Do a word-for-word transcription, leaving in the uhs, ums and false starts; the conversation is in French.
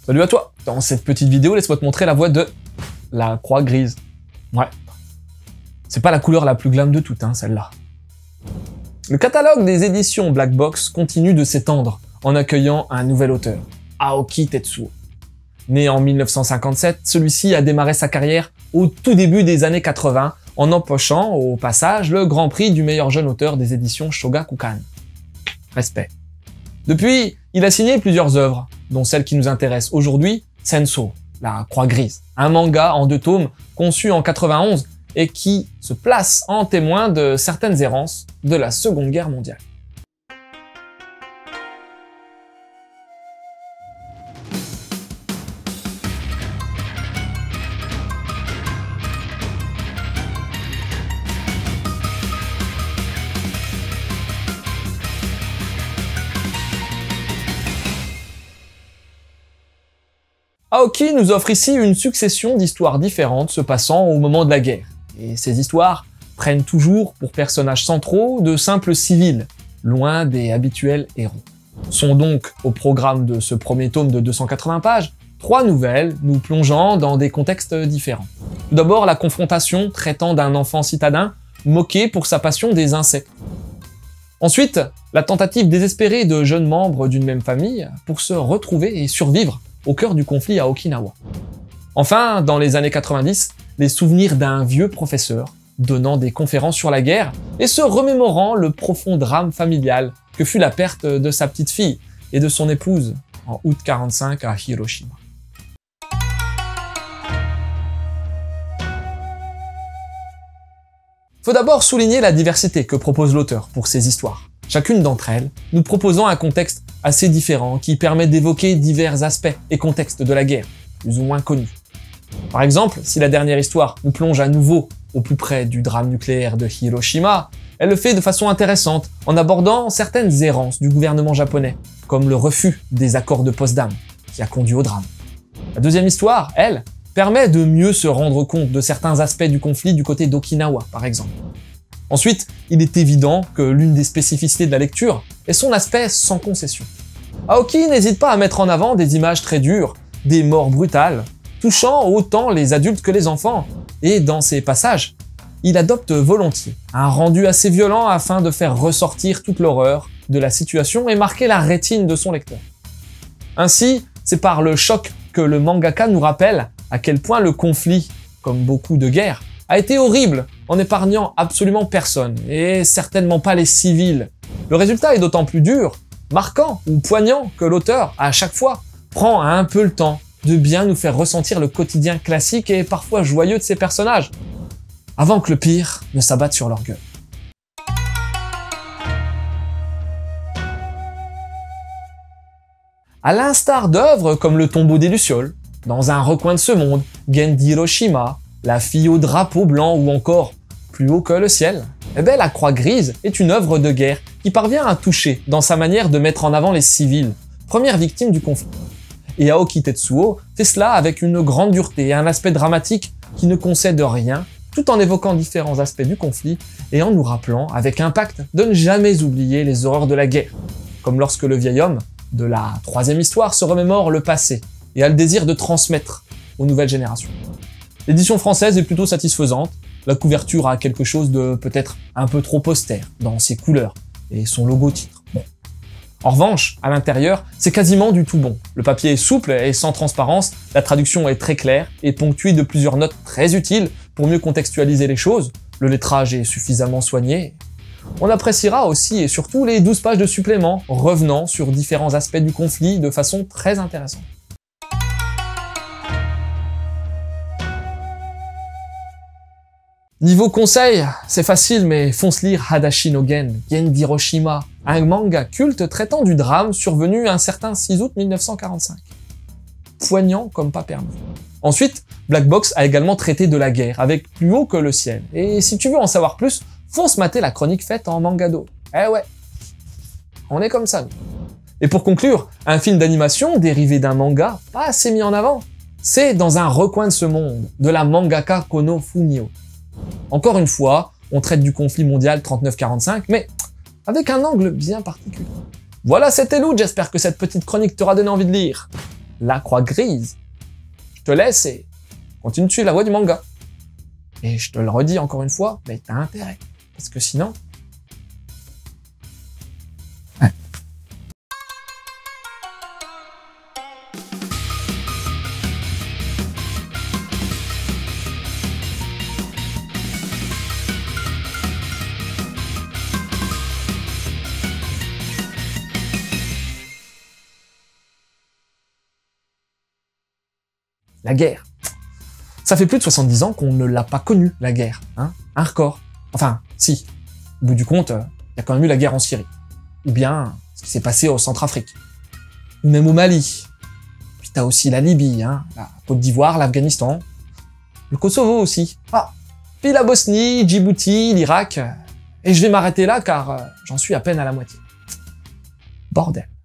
Salut à toi! Dans cette petite vidéo, laisse-moi te montrer la voie de la croix grise. Ouais. C'est pas la couleur la plus glam de toutes, hein, celle-là. Le catalogue des éditions Black Box continue de s'étendre en accueillant un nouvel auteur, Aoki Tetsuo. Né en mille neuf cent cinquante-sept, celui-ci a démarré sa carrière au tout début des années quatre-vingts en empochant au passage le grand prix du meilleur jeune auteur des éditions Shogakukan. Respect. Depuis, il a signé plusieurs œuvres, dont celle qui nous intéresse aujourd'hui, Senso, la croix grise, un manga en deux tomes conçu en quatre-vingt-onze et qui se place en témoin de certaines errances de la Seconde Guerre mondiale. Aoki nous offre ici une succession d'histoires différentes se passant au moment de la guerre. Et ces histoires prennent toujours pour personnages centraux de simples civils, loin des habituels héros. Sont donc au programme de ce premier tome de deux cent quatre-vingts pages, trois nouvelles nous plongeant dans des contextes différents. Tout d'abord, la confrontation traitant d'un enfant citadin moqué pour sa passion des insectes. Ensuite, la tentative désespérée de jeunes membres d'une même famille pour se retrouver et survivre au cœur du conflit à Okinawa. Enfin, dans les années quatre-vingt-dix, les souvenirs d'un vieux professeur donnant des conférences sur la guerre et se remémorant le profond drame familial que fut la perte de sa petite fille et de son épouse en août quarante-cinq à Hiroshima. Faut d'abord souligner la diversité que propose l'auteur pour ses histoires. Chacune d'entre elles nous proposant un contexte assez différent qui permet d'évoquer divers aspects et contextes de la guerre, plus ou moins connus. Par exemple, si la dernière histoire nous plonge à nouveau au plus près du drame nucléaire de Hiroshima, elle le fait de façon intéressante en abordant certaines errances du gouvernement japonais, comme le refus des accords de Potsdam, qui a conduit au drame. La deuxième histoire, elle, permet de mieux se rendre compte de certains aspects du conflit du côté d'Okinawa, par exemple. Ensuite, il est évident que l'une des spécificités de la lecture est son aspect sans concession. Aoki n'hésite pas à mettre en avant des images très dures, des morts brutales, touchant autant les adultes que les enfants, et dans ces passages, il adopte volontiers un rendu assez violent afin de faire ressortir toute l'horreur de la situation et marquer la rétine de son lecteur. Ainsi, c'est par le choc que le mangaka nous rappelle à quel point le conflit, comme beaucoup de guerres, a été horrible en épargnant absolument personne, et certainement pas les civils. Le résultat est d'autant plus dur, marquant ou poignant que l'auteur, à chaque fois, prend un peu le temps de bien nous faire ressentir le quotidien classique et parfois joyeux de ses personnages, avant que le pire ne s'abatte sur leur gueule. À l'instar d'œuvres comme Le tombeau des Lucioles, Dans un recoin de ce monde, Genji Hiroshima, La fille au drapeau blanc ou encore Plus haut que le ciel, eh ben, La croix grise est une œuvre de guerre qui parvient à toucher dans sa manière de mettre en avant les civils, premières victimes du conflit. Et Aoki Tetsuo fait cela avec une grande dureté et un aspect dramatique qui ne concède rien, tout en évoquant différents aspects du conflit et en nous rappelant avec impact de ne jamais oublier les horreurs de la guerre, comme lorsque le vieil homme de la troisième histoire se remémore le passé et a le désir de transmettre aux nouvelles générations. L'édition française est plutôt satisfaisante, la couverture a quelque chose de peut-être un peu trop austère dans ses couleurs et son logo titre. Bon. En revanche, à l'intérieur, c'est quasiment du tout bon. Le papier est souple et sans transparence, la traduction est très claire et ponctuée de plusieurs notes très utiles pour mieux contextualiser les choses, le lettrage est suffisamment soigné. On appréciera aussi et surtout les douze pages de suppléments revenant sur différents aspects du conflit de façon très intéressante. Niveau conseil, c'est facile mais fonce lire Hadashi no Gen, Genji Hiroshima, un manga culte traitant du drame survenu un certain six août mille neuf cent quarante-cinq. Poignant comme pas permis. Ensuite, Black Box a également traité de la guerre avec Plus haut que le ciel. Et si tu veux en savoir plus, fonce mater la chronique faite en mangado. Eh ouais, on est comme ça nous. Et pour conclure, un film d'animation dérivé d'un manga pas assez mis en avant, c'est Dans un recoin de ce monde, de la mangaka Kono Fumio. Encore une fois, on traite du conflit mondial trente-neuf quarante-cinq, mais avec un angle bien particulier. Voilà, c'était Lou, j'espère que cette petite chronique t'aura donné envie de lire. la croix grise. Je te laisse et continue de suivre la voie du manga. Et je te le redis encore une fois, mais t'as intérêt. Parce que sinon... Ouais. La guerre. Ça fait plus de soixante-dix ans qu'on ne l'a pas connue, la guerre. Hein, un record. Enfin, si. Au bout du compte, il euh, y a quand même eu la guerre en Syrie. Ou bien, ce qui s'est passé au Centrafrique. Ou même au Mali. Puis t'as aussi la Libye, hein, la Côte d'Ivoire, l'Afghanistan. Le Kosovo aussi. Ah. Puis la Bosnie, Djibouti, l'Irak. Et je vais m'arrêter là car euh, j'en suis à peine à la moitié. Bordel.